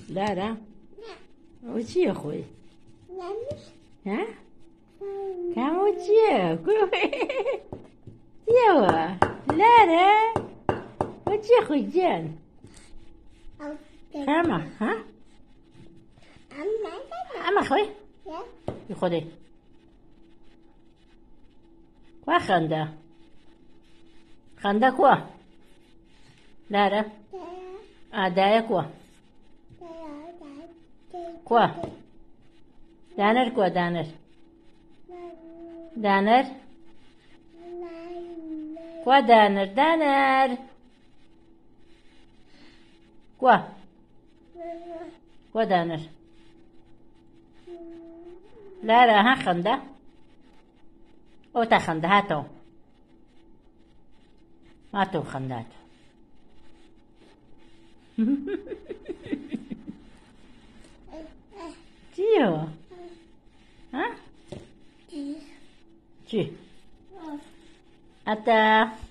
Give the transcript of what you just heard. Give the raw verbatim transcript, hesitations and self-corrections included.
Lara, o چیه خوی؟ ها؟ کم o چیه؟ چیه و؟ Lara, o چیه خوی جان؟ همه ها؟ همه خوی؟ بی خودی کو خنده؟ خنده کو؟ Lara, آدای کو؟ کو؟ دانر کو دانر؟ دانر؟ کو دانر دانر؟ کو؟ کو دانر؟ Lara ها خنده؟ او تا خنده هاتو هاتو خنده چیه؟ ها؟ چی؟ اتا